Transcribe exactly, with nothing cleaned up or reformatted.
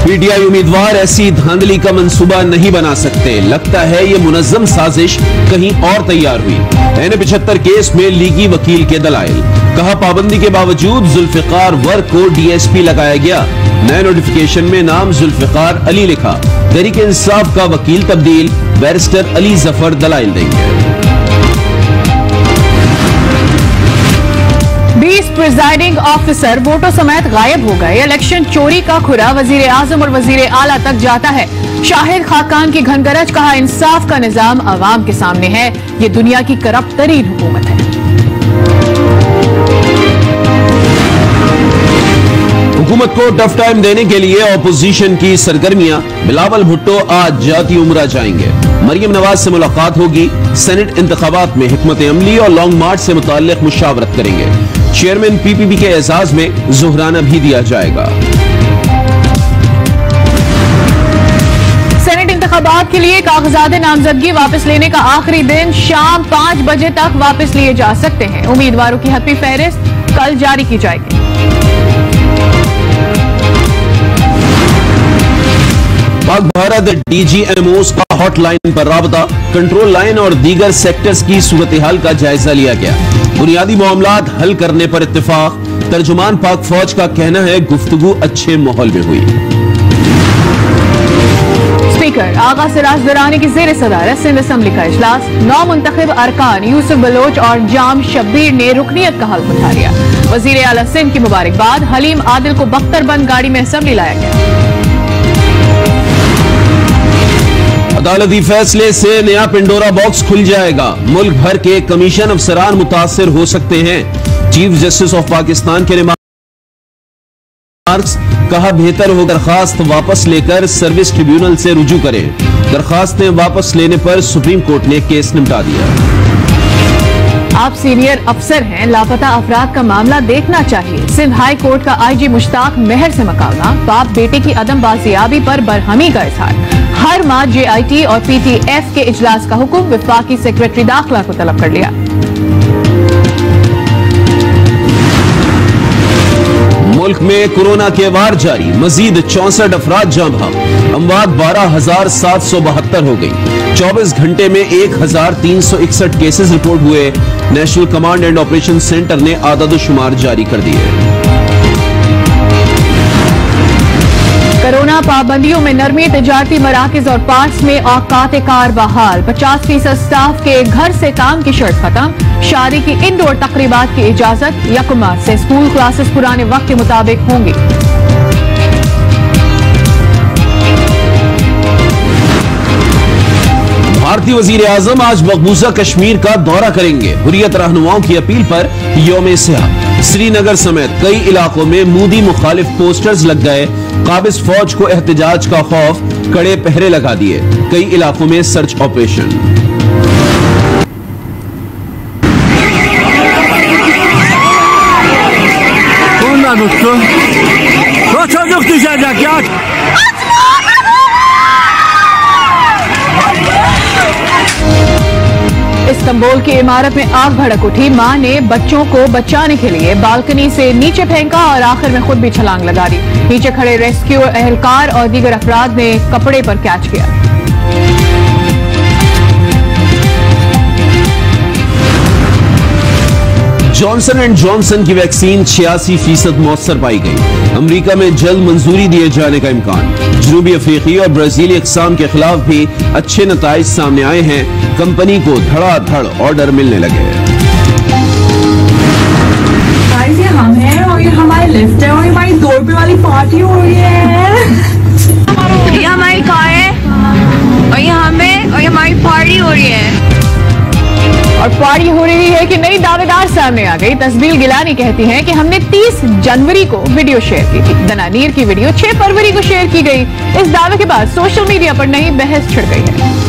PTI उम्मीदवार ऐसी धांधली का मंसूबा नहीं बना सकते। लगता है ये मुनज्जम साजिश कहीं और तैयार हुई। एन पचहत्तर केस में लीगी वकील के दलाइल। कहा पाबंदी के बावजूद जुल्फिकार वर्क को डीएसपी लगाया गया। नए नोटिफिकेशन में नाम जुल्फिकार अली लिखा। तहरीक इंसाफ का वकील तब्दील। बैरिस्टर अली जफर दलाइल देंगे। बीस प्रिजाइडिंग ऑफिसर वोटों समेत गायब हो गए। इलेक्शन चोरी का खुरा वजीर आजम और वजीर आला तक जाता है। शाहिद खाकान की घनगरज। कहा इंसाफ का निजाम अवाम के सामने है। ये दुनिया की करप्ट तरीन हुकूमत है। हुकूमत को टफ टाइम देने के लिए ऑपोजिशन की सरगर्मियां। बिलावल भुट्टो आज जाती उमरा जाएंगे। मरियम नवाज से मुलाकात होगी। सेनेट इंतखाबात में हिकमत अमली और लॉन्ग मार्च से मुताल्लिक मुशावरत करेंगे। चेयरमैन पीपीपी के एजाज में जुहराना भी दिया जाएगा। सेनेट इंतखाबात के लिए कागजात नामजदगी वापस लेने का आखिरी दिन शाम पांच बजे तक वापस लिए जा सकते हैं। उम्मीदवारों की हतमी फहरिस्त कल जारी की जाएगी। पाक भारत डीजीएमओस का हॉटलाइन पर राबता। कंट्रोल लाइन और दीगर सेक्टर्स की सूरत हाल का जायजा लिया गया। बुनियादी मामलात हल करने पर इत्तेफाक। तर्जुमान पाक फौज का कहना है गुफ्तगू अच्छे माहौल में हुई। स्पीकर आगा सिराज दुरानी की जेर सदारत सिंध असम्बली का इजलास। नौ मुंतखब अरकान यूसुफ बलोच और जाम शब्बीर ने रुकनीत का हल्फ उठा लिया। वजीर आला सिंध की मुबारकबाद। हलीम आदिल को बख्तरबंद गाड़ी में असम्बली लाया गया। अदालती फैसले से नया पिंडोरा बॉक्स खुल जाएगा। मुल्क भर के कमीशन अफसरान मुतासिर हो सकते हैं। चीफ जस्टिस ऑफ पाकिस्तान के रिमार्क्स। कहा बेहतर हो दरखास्त वापस लेकर सर्विस ट्रिब्यूनल से रुजू करें। दरखास्तें वापस लेने पर सुप्रीम कोर्ट ने केस निपटा दिया। आप सीनियर अफसर हैं, लापता अफराद का मामला देखना चाहिए। सिंध हाई कोर्ट का आईजी मुश्ताक मेहर से मुकाबला। बाप बेटे की अदम बाजियाबी पर बरहमी का इजहार। हर माह जेआईटी और पीटीएफ के इजलास का हुक्म। वफाकी सेक्रेटरी दाखिला को तलब कर लिया। मुल्क में कोरोना के वार जारी। मजीद चौसठ अफराद जाँ बहक। अमवात बारह हजार सात सौ बहत्तर हो गई। चौबीस घंटे में एक हजार तीन सौ इकसठ केसेस रिपोर्ट हुए। National command and operation centre ने आदादोशुमार जारी कर दिए। कोरोना पाबंदियों में नरमी। तजारती मराकज और पार्क्स में औकात कार बहाल। पचास फीसद स्टाफ के घर से काम की शर्त खत्म। शादी की इंडोर तकरीबात की इजाजत। यकम मार्च से स्कूल क्लासेस पुराने वक्त के मुताबिक होंगी। भारतीय वजीर आजम आज मकबूजा कश्मीर का दौरा करेंगे। हुर्रियत रहनुमाओं की अपील पर यौम सियाह। श्रीनगर समेत कई इलाकों में मोदी मुखालिफ पोस्टर्स लग गए। काबिज फौज को एहतजाज का खौफ। कड़े पहरे लगा दिए। कई इलाकों में सर्च ऑपरेशन। इस्तांबुल की इमारत में आग भड़क उठी। मां ने बच्चों को बचाने के लिए बालकनी से नीचे फेंका और आखिर में खुद भी छलांग लगा दी। नीचे खड़े रेस्क्यू एहलकार और दीगर अफराद ने कपड़े पर कैच किया। जॉनसन एंड जॉनसन की वैक्सीन छियासी फीसद मौसर पाई गई। अमेरिका में जल्द मंजूरी दिए जाने का इम्कान। जनूबी अफ्रीकी और ब्राजीली इकसाम के खिलाफ भी अच्छे नताइज सामने आए हैं। कंपनी को धड़ाधड़ ऑर्डर मिलने लगे। ये हम हैं और ये हमारे लिफ्ट है और ये हमारी दो रुपए वाली पार्टी हो रही है। ये हमारी कार है और ये हमें और ये हमारी पार्टी हो रही है। और पार्टी हो रही है कि नई दावेदार सामने आ गई। तस्बील गिलानी कहती हैं कि हमने तीस जनवरी को वीडियो शेयर की थी। दनानीर की वीडियो छह फरवरी को शेयर की गई। इस दावे के बाद सोशल मीडिया पर नई बहस छिड़ गई है।